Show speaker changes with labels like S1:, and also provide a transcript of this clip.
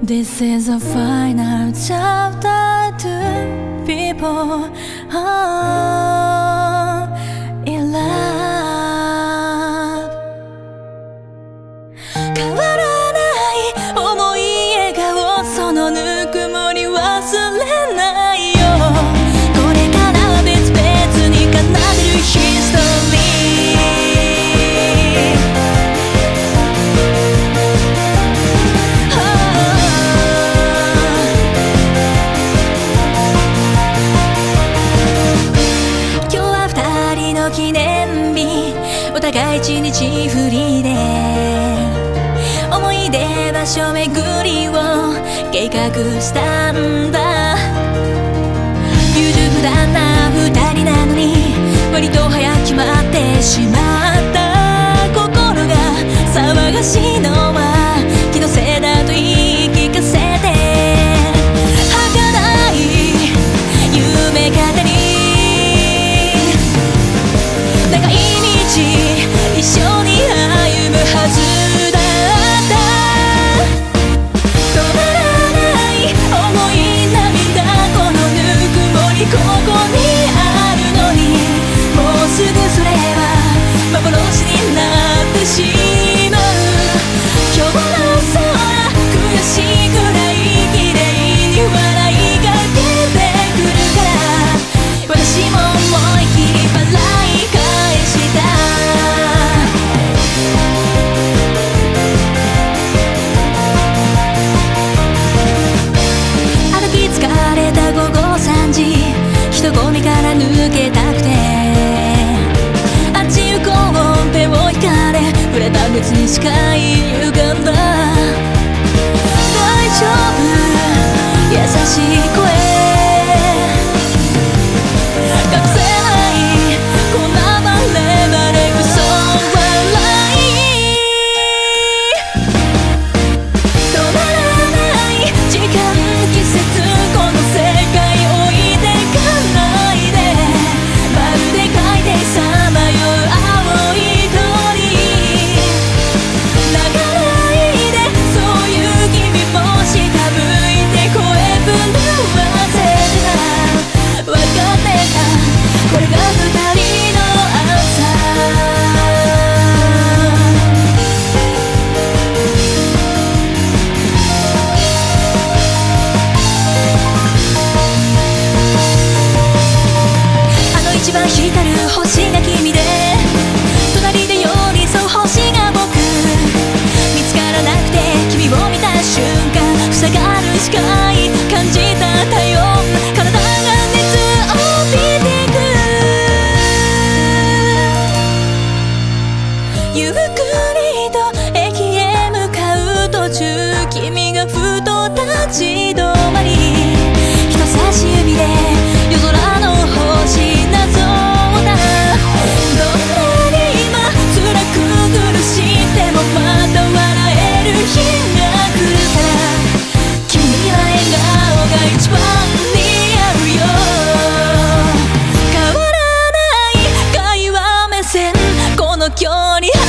S1: This is a final chapter to people in love. 変わらない重い笑顔、そのぬくもり忘れないよ。これから別々に奏でるヒストリー。今日は二人の記念日、お互い一日フリーで思い出場所巡りを計画したんだ。優柔不断な二人なのに割と早く決まってしまった心が騒がしいのは気のせいだと言い聞かせて、儚い夢語り長い道一緒に歩むはずだった。止まらない重い涙、このぬくもりここにあるのに、もうすぐそれは幻になってしまう。今日の空悔しいくらい綺麗に笑いが出てくるから、私も思い切り笑い返した。歩き疲れた午後3時、人混みから抜けたくてあっち行こう手を引かれ、触れた別に視界歪んだ。大丈夫優しい声隠せないこんなバレバレ嘘笑い。止まらない時間季節、この世界置いてかないで、まるで海底さまよう青い鳥。泣かないでそういう君も下向いて声震わせてた。分かってたこれが二人の朝。あの一番光る星が君で、隣で寄り添う星が僕。見つからなくて君を見た瞬間、塞がる視界感じた体温、体が熱を帯びてく。ゆっくりと駅へ向かう途中、君がふと立ち止まり、人差し指で夜空の星なぞだ。どんなに今辛く苦しんでもまた笑える日が来るから、君は笑顔が一番似合うよ。変わらない会話目線、この距離